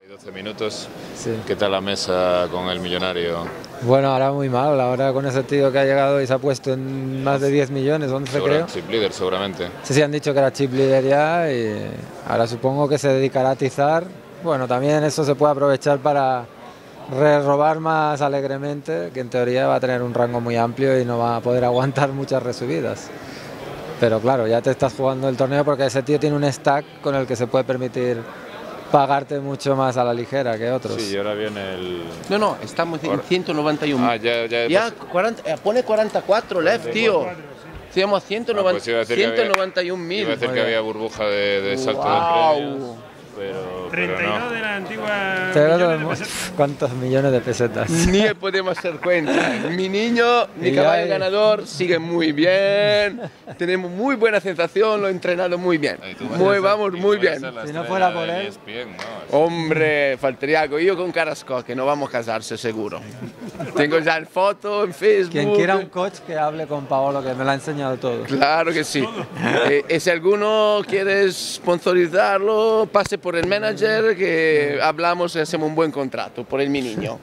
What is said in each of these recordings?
12 minutos. Sí. ¿Qué tal la mesa con el millonario? Bueno, ahora muy mal, ahora con ese tío que ha llegado y se ha puesto en más de 10 millones, 11 creo. Chip leader, seguramente. Sí, han dicho que era chip leader ya y ahora supongo que se dedicará a atizar. Bueno, también eso se puede aprovechar para robar más alegremente, que en teoría va a tener un rango muy amplio y no va a poder aguantar muchas resubidas. Pero claro, ya te estás jugando el torneo porque ese tío tiene un stack con el que se puede permitir pagarte mucho más a la ligera que otros. Sí, y ahora viene el... No, estamos en 191. Ah, ya 40, pone 44 left, tío. Estamos a 191.000. Iba a decir que había burbuja de salto de premios, pero 32 no. de la antigua. Pero millones de pesetas. ¿cuántos millones de pesetas? Ni podemos hacer cuenta. Mi niño, mi caballo ganador, sigue muy bien. Tenemos muy buena sensación, lo he entrenado muy bien. Vamos muy bien. Si no fuera por él. Hombre, faltaría algo. Yo con Carrasco, que no vamos a casarse seguro. Tengo ya el foto en Facebook. Quien quiera un coach que hable con Paolo, que me lo ha enseñado todo. Claro que sí. Si alguno quiere sponsorizarlo, pase por el manager, que hablamos y hacemos un buen contrato por el mi niño.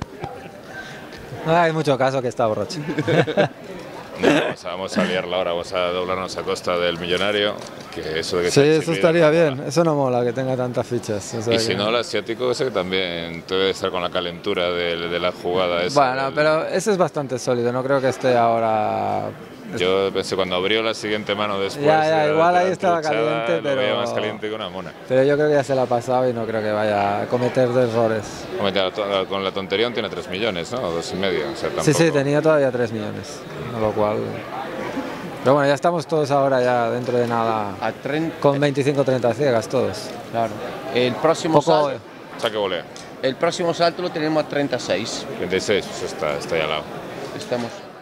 No hay mucho caso que está borracho. No, vamos a liarla ahora, vamos a doblarnos a costa del millonario. Que eso de que Sí, sea eso chip estaría leader, bien. Eso no mola, que tenga tantas fichas. O sea Y que... si no, el asiático ese que también debe estar con la calentura de la jugada esa. Bueno, pero ese es bastante sólido, no creo que esté ahora... Yo pensé cuando abrió la siguiente mano después. Ya, igual ahí la estaba truchada, caliente, lo veía pero... más caliente que una mona. Pero yo creo que ya se la ha pasado y no creo que vaya a cometer errores. Hombre, con la tontería tiene 3 millones, ¿no? 2,5. O sea, tampoco... Sí, tenía todavía 3 millones, lo cual... Pero bueno, ya estamos todos ahora ya dentro de nada A 30, con 25-30 ciegas todos. claro. El próximo salto, Saque volea. el próximo salto lo tenemos a 36. 36, pues está ahí al lado. Estamos